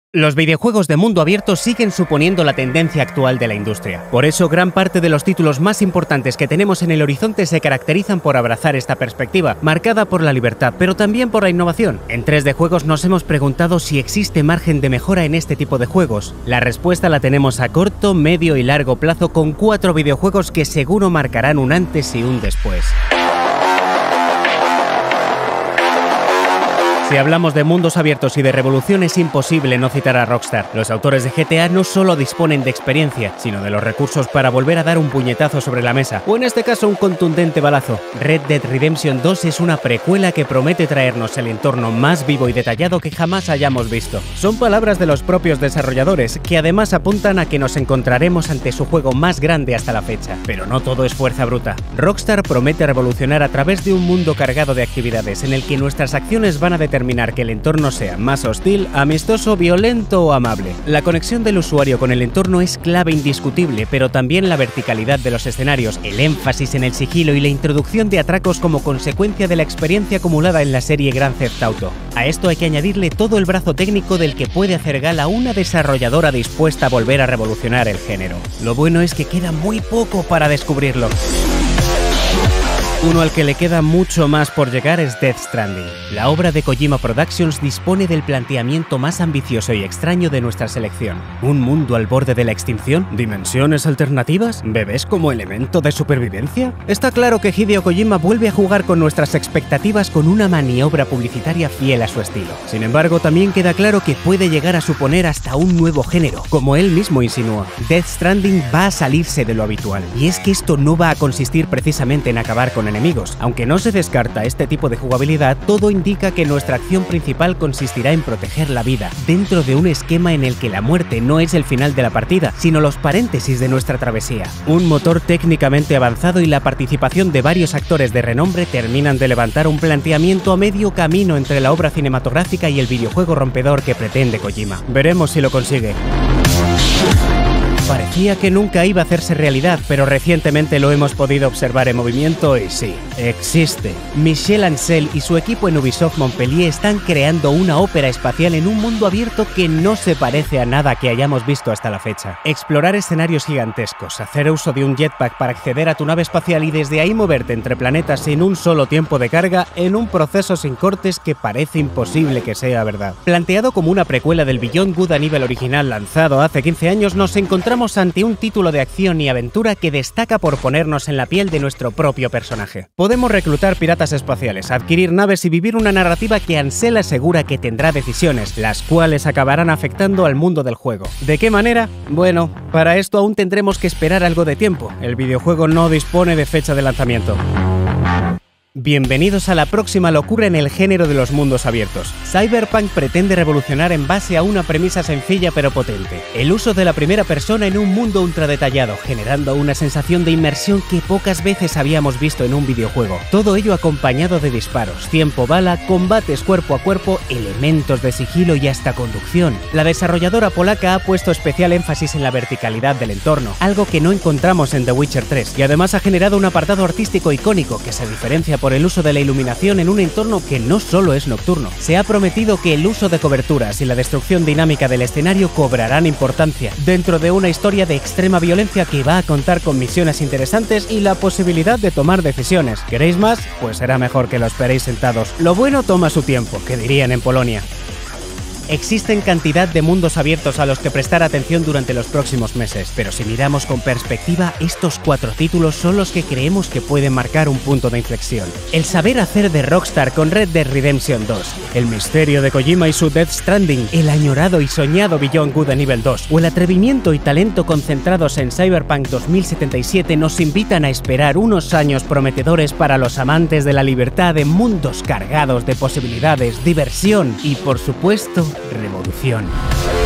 Los videojuegos de mundo abierto siguen suponiendo la tendencia actual de la industria. Por eso, gran parte de los títulos más importantes que tenemos en el horizonte se caracterizan por abrazar esta perspectiva, marcada por la libertad, pero también por la innovación. En 3D Juegos nos hemos preguntado si existe margen de mejora en este tipo de juegos. La respuesta la tenemos a corto, medio y largo plazo con 4 videojuegos que seguro marcarán un antes y un después. Si hablamos de mundos abiertos y de revolución, es imposible no citar a Rockstar. Los autores de GTA no solo disponen de experiencia, sino de los recursos para volver a dar un puñetazo sobre la mesa, o en este caso un contundente balazo. Red Dead Redemption 2 es una precuela que promete traernos el entorno más vivo y detallado que jamás hayamos visto. Son palabras de los propios desarrolladores, que además apuntan a que nos encontraremos ante su juego más grande hasta la fecha. Pero no todo es fuerza bruta. Rockstar promete revolucionar a través de un mundo cargado de actividades en el que nuestras acciones van a determinar que el entorno sea más hostil, amistoso, violento o amable. La conexión del usuario con el entorno es clave indiscutible, pero también la verticalidad de los escenarios, el énfasis en el sigilo y la introducción de atracos como consecuencia de la experiencia acumulada en la serie Grand Theft Auto. A esto hay que añadirle todo el brazo técnico del que puede hacer gala una desarrolladora dispuesta a volver a revolucionar el género. Lo bueno es que queda muy poco para descubrirlo. Uno al que le queda mucho más por llegar es Death Stranding. La obra de Kojima Productions dispone del planteamiento más ambicioso y extraño de nuestra selección. ¿Un mundo al borde de la extinción? ¿Dimensiones alternativas? ¿Bebés como elemento de supervivencia? Está claro que Hideo Kojima vuelve a jugar con nuestras expectativas con una maniobra publicitaria fiel a su estilo. Sin embargo, también queda claro que puede llegar a suponer hasta un nuevo género, como él mismo insinúa. Death Stranding va a salirse de lo habitual. Y es que esto no va a consistir precisamente en acabar con enemigos. Aunque no se descarta este tipo de jugabilidad, todo indica que nuestra acción principal consistirá en proteger la vida, dentro de un esquema en el que la muerte no es el final de la partida, sino los paréntesis de nuestra travesía. Un motor técnicamente avanzado y la participación de varios actores de renombre terminan de levantar un planteamiento a medio camino entre la obra cinematográfica y el videojuego rompedor que pretende Kojima. Veremos si lo consigue. Parecía que nunca iba a hacerse realidad, pero recientemente lo hemos podido observar en movimiento y sí, existe. Michel Ancel y su equipo en Ubisoft Montpellier están creando una ópera espacial en un mundo abierto que no se parece a nada que hayamos visto hasta la fecha. Explorar escenarios gigantescos, hacer uso de un jetpack para acceder a tu nave espacial y desde ahí moverte entre planetas en un solo tiempo de carga en un proceso sin cortes que parece imposible que sea verdad. Planteado como una precuela del Beyond Good a nivel original lanzado hace 15 años, nos encontramos ante un título de acción y aventura que destaca por ponernos en la piel de nuestro propio personaje. Podemos reclutar piratas espaciales, adquirir naves y vivir una narrativa que Ancel asegura que tendrá decisiones, las cuales acabarán afectando al mundo del juego. ¿De qué manera? Bueno, para esto aún tendremos que esperar algo de tiempo. El videojuego no dispone de fecha de lanzamiento. Bienvenidos a la próxima locura en el género de los mundos abiertos. Cyberpunk pretende revolucionar en base a una premisa sencilla pero potente: el uso de la primera persona en un mundo ultra detallado, generando una sensación de inmersión que pocas veces habíamos visto en un videojuego. Todo ello acompañado de disparos, tiempo bala, combates cuerpo a cuerpo, elementos de sigilo y hasta conducción. La desarrolladora polaca ha puesto especial énfasis en la verticalidad del entorno, algo que no encontramos en The Witcher 3, y además ha generado un apartado artístico icónico que se diferencia por el uso de la iluminación en un entorno que no solo es nocturno. Se ha prometido que el uso de coberturas y la destrucción dinámica del escenario cobrarán importancia, dentro de una historia de extrema violencia que va a contar con misiones interesantes y la posibilidad de tomar decisiones. ¿Queréis más? Pues será mejor que lo esperéis sentados. Lo bueno toma su tiempo, que dirían en Polonia. Existen cantidad de mundos abiertos a los que prestar atención durante los próximos meses, pero si miramos con perspectiva, estos 4 títulos son los que creemos que pueden marcar un punto de inflexión. El saber hacer de Rockstar con Red Dead Redemption 2, el misterio de Kojima y su Death Stranding, el añorado y soñado Beyond Good a nivel 2, o el atrevimiento y talento concentrados en Cyberpunk 2077 nos invitan a esperar unos años prometedores para los amantes de la libertad en mundos cargados de posibilidades, diversión y, por supuesto, revolución.